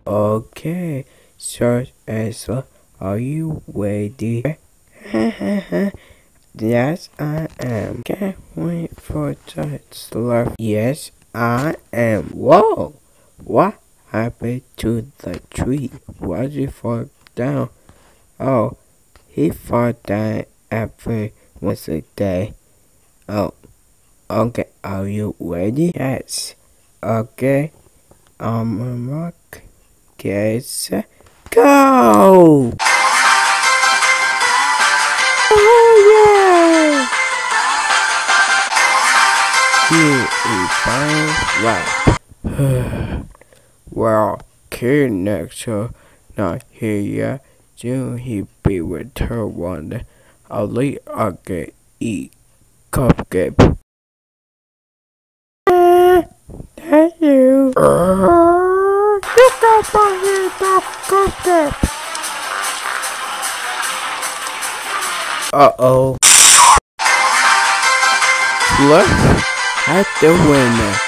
Okay, Search answer. Are you ready? Yes, I am. Can't wait for that slurp. Yes, I am. Whoa! What happened to the tree? Why did he fall down? Oh, he fall down every once a day. Oh, okay. Are you ready? Yes. Okay. Mark. Guess. Go! Oh yeah! Here is fine rap. Well, kid next to not here yet. Soon he be returned one day. I'll let I get eat cupcake. Thank you. You got my eat up cupcake. Uh-oh. Look at the winner.